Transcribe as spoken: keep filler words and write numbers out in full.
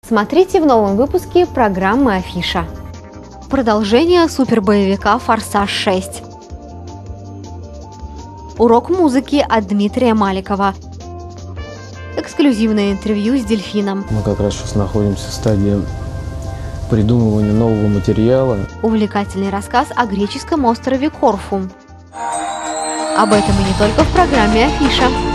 Смотрите в новом выпуске программы «Афиша». Продолжение супербоевика «Форсаж шесть». Урок музыки от Дмитрия Маликова. Эксклюзивное интервью с дельфином. Мы как раз сейчас находимся в стадии придумывания нового материала. Увлекательный рассказ о греческом острове Корфу. Об этом и не только в программе «Афиша».